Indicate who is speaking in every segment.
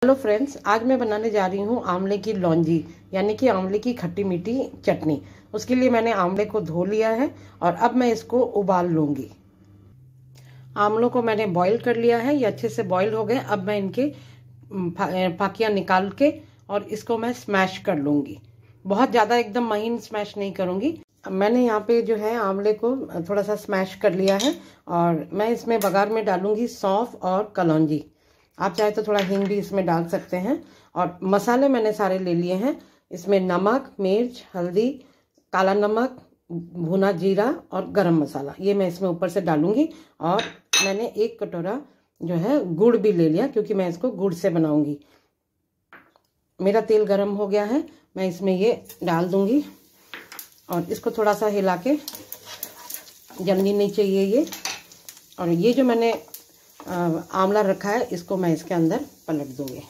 Speaker 1: Hello friends, आज मैं बनाने जा रही हूँ आंवले की लौंजी यानी कि आंवले की खट्टी मीठी चटनी। उसके लिए मैंने आंवले को धो लिया है और अब मैं इसको उबाल लूंगी। आंवलों को मैंने बॉईल कर लिया है, ये अच्छे से बॉईल हो गए। अब मैं इनके फाकियाँ निकाल के और इसको मैं स्मैश कर लूंगी। बहुत ज़्यादा एकदम महीन स्मैश नहीं करूंगी। मैंने यहाँ पे जो है आंवले को थोड़ा सा स्मैश कर लिया है और मैं इसमें बघार में डालूंगी सौंफ और कलौंजी। आप चाहे तो थोड़ा हींग भी इसमें डाल सकते हैं। और मसाले मैंने सारे ले लिए हैं। इसमें नमक, मिर्च, हल्दी, काला नमक, भुना जीरा और गरम मसाला, ये मैं इसमें ऊपर से डालूंगी। और मैंने 1 कटोरा जो है गुड़ भी ले लिया, क्योंकि मैं इसको गुड़ से बनाऊंगी। मेरा तेल गरम हो गया है, मैं इसमें ये डाल दूंगी और इसको थोड़ा सा हिला के, जलनी नहीं चाहिए ये। और ये जो मैंने आंवला रखा है इसको मैं इसके अंदर पलट दूंगी।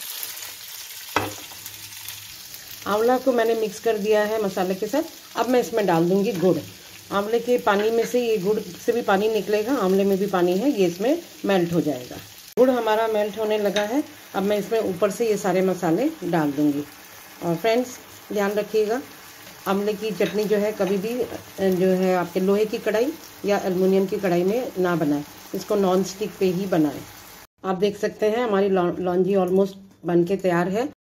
Speaker 1: आंवला को मैंने मिक्स कर दिया है मसाले के साथ। अब मैं इसमें डाल दूंगी गुड़। आंवले के पानी में से, ये गुड़ से भी पानी निकलेगा, आंवले में भी पानी है, ये इसमें मेल्ट हो जाएगा। गुड़ हमारा मेल्ट होने लगा है। अब मैं इसमें ऊपर से ये सारे मसाले डाल दूंगी। और फ्रेंड्स, ध्यान रखिएगा, आंवले की चटनी जो है कभी भी जो है आपके लोहे की कढ़ाई या एल्युमिनियम की कढ़ाई में ना बनाएं, इसको नॉन स्टिक पे ही बनाएं। आप देख सकते हैं हमारी लौंजी ऑलमोस्ट बन के तैयार है।